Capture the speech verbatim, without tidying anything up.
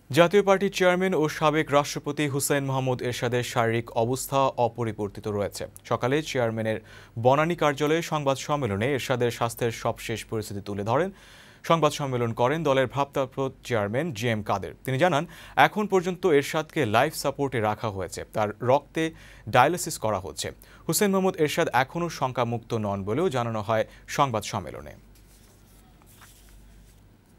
জাতীয় পার্টির চেয়ারম্যান ও সাবেক রাষ্ট্রপতি হুসেইন মোহাম্মদ এরশাদের শারীরিক অবস্থা অপরিবর্তিত রয়েছে। সকালে চেয়ারম্যানের বনানী কার্যালয়ে সংবাদ সম্মেলনে এরশাদের স্বাস্থ্যের সবশেষ পরিস্থিতি তুলে ধরেন সংবাদ সম্মেলন করেন দলের ভারপ্রাপ্ত চেয়ারম্যান জি এম কাদের। তিনি জানান, এখন পর্যন্ত এরশাদকে লাইফ সাপোর্টে রাখা হয়েছে, তার রক্তে ডায়ালিসিস করা হচ্ছে। হুসেইন মোহাম্মদ এরশাদ এখনও শঙ্কামুক্ত নন বলেও জানানো হয় সংবাদ সম্মেলনে।